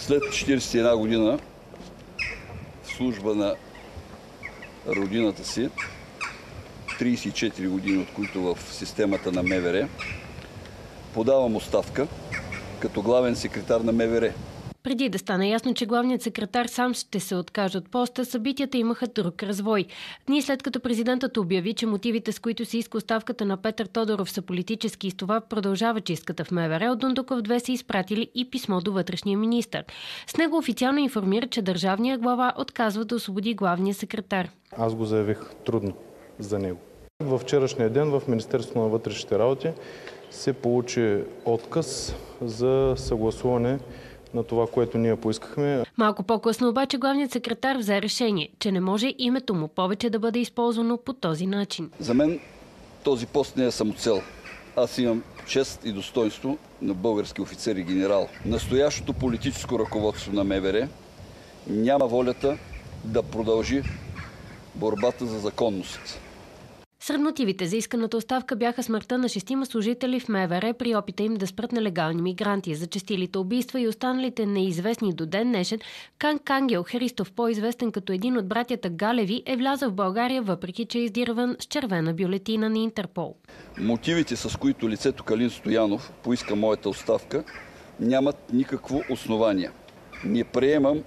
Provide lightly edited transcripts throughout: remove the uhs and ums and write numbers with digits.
След 41 година в служба на родината си, 34 години, от които в системата на МВР, подавам оставка като главен секретар на МВР. Преди да стане ясно, че главният секретар сам ще се откаже от поста, събитията имаха друг развой. Дни след като президентът обяви, че мотивите, с които се иска оставката на Петър Тодоров, са политически и с това продължава чистката в МВР, от Дондуков 2 са изпратили и писмо до вътрешния министър. С него официално информира, че държавният глава отказва да освободи главния секретар. Аз го заявих трудно за него. Във вчерашния ден в Министерството на вътрешните работи се получи отказ за съгласуване на това, което ние поискахме. Малко по-късно обаче главният секретар взе решение, че не може името му повече да бъде използвано по този начин. За мен този пост не е самоцел. Аз имам чест и достоинство на български офицер и генерал. Настоящото политическо ръководство на МВР няма волята да продължи борбата за законност. Сред мотивите за исканата оставка бяха смъртта на 6 служители в МВР при опита им да спрат нелегални мигранти, зачестилите убийства и останалите неизвестни до ден днешен. Ангел Христов, по-известен като един от братята Галеви, е влязъл в България, въпреки че е издирван с червена бюлетина на Интерпол. Мотивите, с които лицето Калин Стоянов поиска моята оставка, нямат никакво основание. Не приемам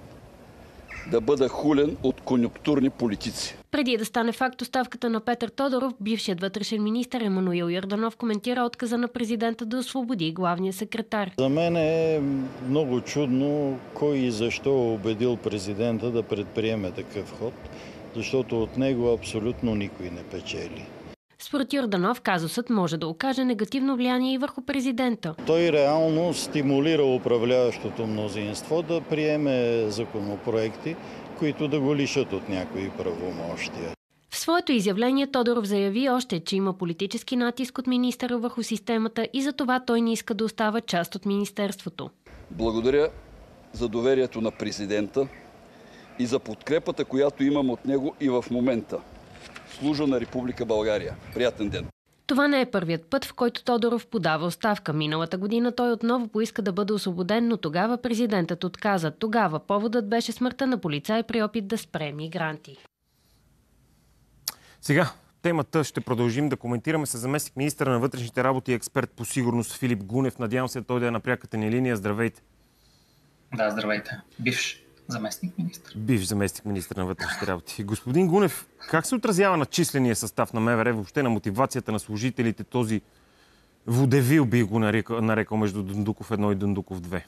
да бъда хулен от конюнктурни политици. Преди да стане факт оставката на Петър Тодоров, бившият вътрешен министър Емануил Йорданов коментира отказа на президента да освободи главния секретар. За мен е много чудно кой и защо е убедил президента да предприеме такъв ход, защото от него абсолютно никой не печели. Според Йорданов, казусът може да окаже негативно влияние и върху президента. Той реално стимулира управляващото мнозинство да приеме законопроекти, които да го лишат от някои правомощия. В своето изявление Тодоров заяви още, че има политически натиск от министъра върху системата и за това той не иска да остава част от министерството. Благодаря за доверието на президента и за подкрепата, която имам от него и в момента. Служа на Република България. Приятен ден! Това не е първият път, в който Тодоров подава оставка. Миналата година той отново поиска да бъде освободен, но тогава президентът отказа. Тогава поводът беше смъртта на полицай при опит да спре мигранти. Сега темата ще продължим да коментираме с заместник министъра на вътрешните работи и експерт по сигурност Филип Гунев. Надявам се той да е на пряката ни линия. Здравейте! Да, здравейте. Бивш заместник министър. Бивш заместник министър на вътрешните работи. Господин Гунев, как се отразява на числения състав на МВР, въобще на мотивацията на служителите, този водевил би го нарекал между Дондуков 1 и Дондуков 2?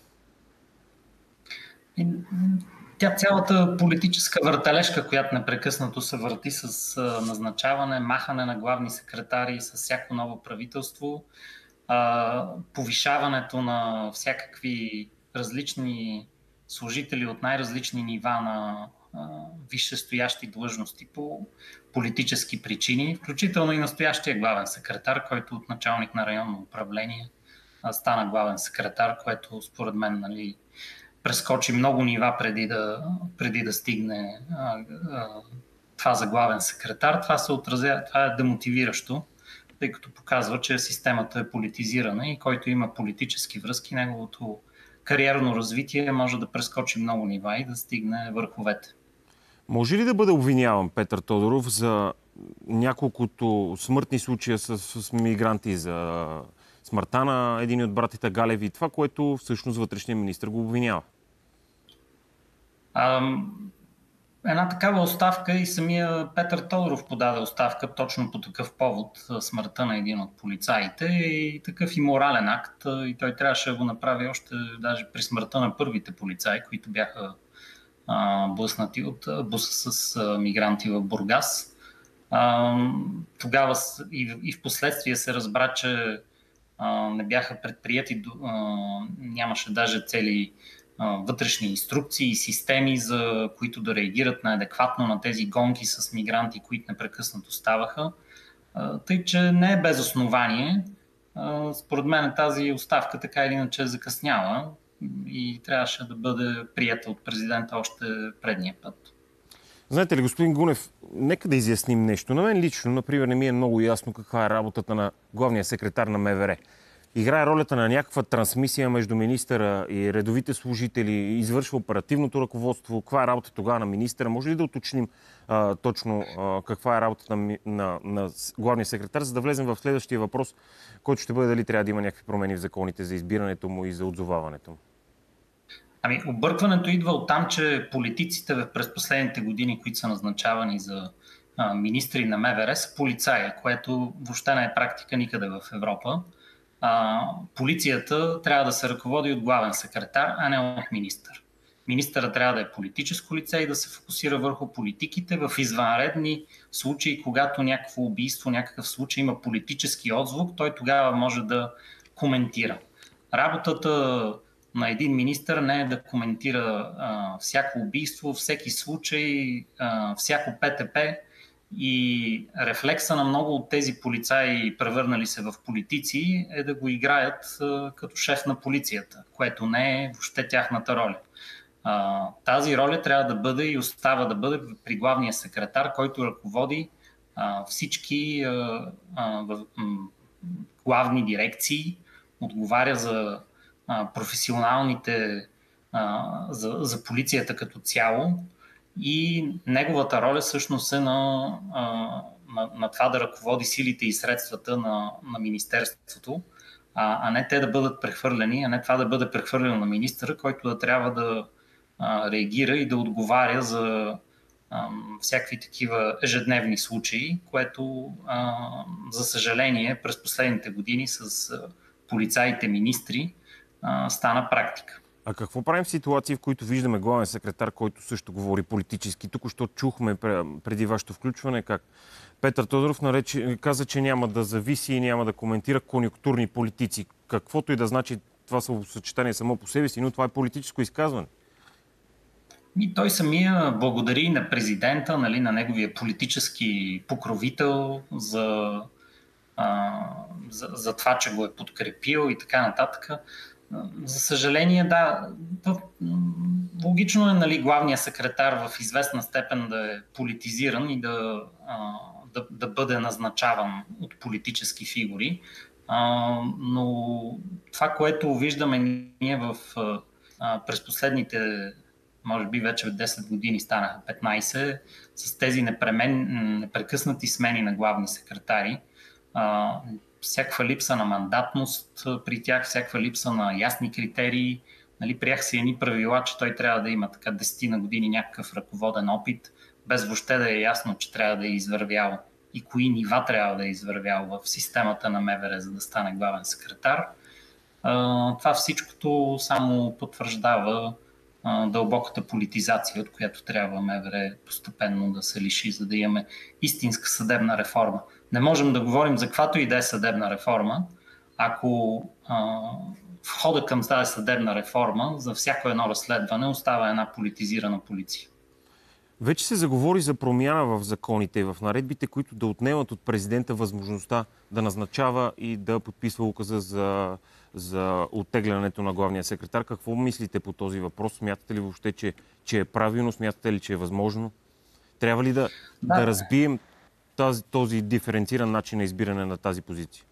Тя цялата политическа въртележка, която непрекъснато се върти с назначаване, махане на главни секретари с всяко ново правителство, повишаването на всякакви различни служители от най-различни нива на висшестоящи длъжности по политически причини, включително и настоящия главен секретар, който от началник на районно управление стана главен секретар, което според мен прескочи много нива преди да стигне това за главен секретар. Това е демотивиращо, тъй като показва, че системата е политизирана и който има политически връзки, неговото кариерно развитие може да прескочи много нива и да стигне върховете. Може ли да бъде обвиняван Петър Тодоров за няколкото смъртни случая с мигранти, за смъртта на един от братите Галеви и това, което всъщност вътрешният министър го обвинява? Една такава оставка и самия Петър Тодоров подаде оставка точно по такъв повод, смъртта на един от полицаите, и такъв и морален акт, и той трябваше да го направи още даже при смъртта на първите полицаи, които бяха блъснати от буса с мигранти в Бургас. Тогава и в последствие се разбра, че не бяха предприети, нямаше даже цели вътрешни инструкции и системи, за които да реагират неадекватно на тези гонки с мигранти, които непрекъснато ставаха. Тъй, че не е без основание. Според мен тази оставка така или иначе е закъсняла и трябваше да бъде приета от президента още предния път. Знаете ли, господин Гунев, нека да изясним нещо. На мен лично, например, не ми е много ясно каква е работата на главния секретар на МВР. играе ролята на някаква трансмисия между министъра и редовите служители, извършва оперативното ръководство. Каква е работа тогава на министъра? Може ли да уточним точно каква е работата на главния секретар, за да влезем в следващия въпрос, който ще бъде дали трябва да има някакви промени в законите за избирането му и за отзоваването му? Ами, объркването идва от там, че политиците през последните години, които са назначавани за министри на МВР, са полицаи, което въобще не е практика никъде в Европа. Полицията трябва да се ръководи от главен секретар, а не от министър. Министърът трябва да е политическо лице и да се фокусира върху политиките в извънредни случаи, когато някакво убийство, някакъв случай има политически отзвук, той тогава може да коментира. Работата на един министър не е да коментира всяко убийство, всеки случай, всяко ПТП, и рефлекса на много от тези полицаи, превърнали се в политици, е да го играят като шеф на полицията, което не е въобще тяхната роля. Тази роля трябва да бъде и остава да бъде при главния секретар, който ръководи всички главни дирекции, отговаря за професионалните, за полицията като цяло, и неговата роля всъщност е на това да ръководи силите и средствата на Министерството, а не те да бъдат прехвърлени, а не това да бъде прехвърлено на министъра, който да трябва да реагира и да отговаря за всякакви такива ежедневни случаи, което, за съжаление, през последните години с полицаите министри стана практика. А какво правим в ситуации, в които виждаме главен секретар, който също говори политически? Тук-що чухме преди вашето включване как Петър Тодоров каза, че няма да зависи и няма да коментира конюнктурни политици. Каквото и да значи това съчетание само по себе си, но това е политическо изказване. И той самия благодари на президента, нали, на неговия политически покровител за това, че го е подкрепил и така нататък. За съжаление, да, логично е, нали, главният секретар в известна степен да е политизиран и да бъде назначаван от политически фигури, но това, което виждаме ние през последните, може би вече 10 години станаха 15, с тези непрекъснати смени на главни секретари, всякаква липса на мандатност при тях, всякаква липса на ясни критерии. Нали, приеха се едни правила, че той трябва да има така 10 на години някакъв ръководен опит, без въобще да е ясно, че трябва да е извървял и кои нива трябва да е извървял в системата на МВР, за да стане главен секретар. Това всичкото само потвърждава дълбоката политизация, от която трябва МВР постепенно да се лиши, за да имаме истинска съдебна реформа. Не можем да говорим за каквато и да е съдебна реформа, ако входа към тази съдебна реформа за всяко едно разследване остава една политизирана полиция. Вече се заговори за промяна в законите и в наредбите, които да отнемат от президента възможността да назначава и да подписва указа за оттеглянето на главния секретар. Какво мислите по този въпрос? Смятате ли въобще, че е правилно? Смятате ли, че е възможно? Трябва ли да разбием този диференциран начин на избиране на тази позиция?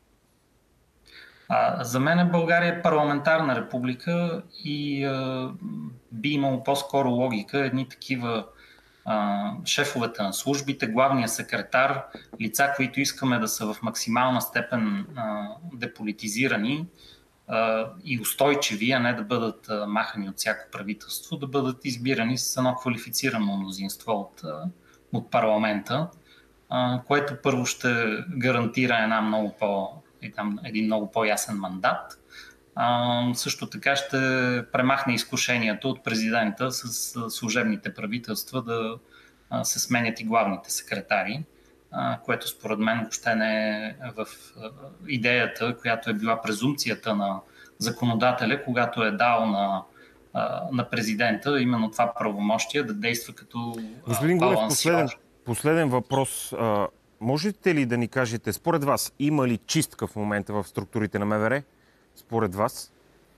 За мен България е парламентарна република и би имало по-скоро логика едни такива шефовете на службите, главния секретар, лица, които искаме да са в максимална степен деполитизирани и устойчиви, а не да бъдат махани от всяко правителство, да бъдат избирани с едно квалифицирано мнозинство от парламента, което първо ще гарантира един много по-ясен мандат. Също така ще премахне изкушението от президента с служебните правителства да се сменят и главните секретари, което според мен въобще не е в идеята, която е била презумпцията на законодателя, когато е дал на президента именно това правомощие да действа като балансиращ. Последен въпрос. Можете ли да ни кажете, според вас, има ли чистка в момента в структурите на МВР? Според вас?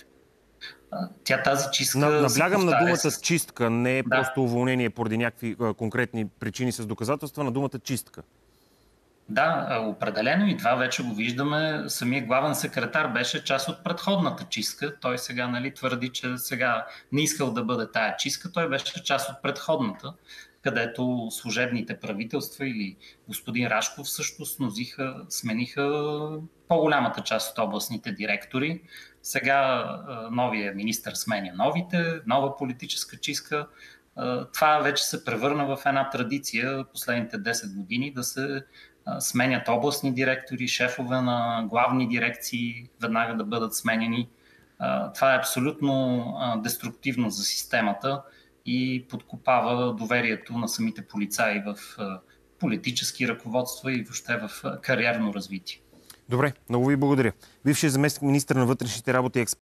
Тази чистка... Наблягам на думата чистка, не е просто уволнение поради някакви конкретни причини с доказателства, на думата чистка. Да, определено и това вече го виждаме. Самия главен секретар беше част от предходната чистка. Той сега твърди, че сега не искал да бъде тая чистка. Той беше част от предходната, където служебните правителства или господин Рашков всъщност смениха по-голямата част от областните директори. Сега новия министър сменя новите, нова политическа чистка. Това вече се превърна в една традиция последните 10 години да се сменят областни директори, шефове на главни дирекции, веднага да бъдат сменени. Това е абсолютно деструктивно за системата и подкопава доверието на самите полицаи в политически ръководства и въобще в кариерно развитие. Добре, много ви благодаря. Бившият заместник министър на вътрешните работи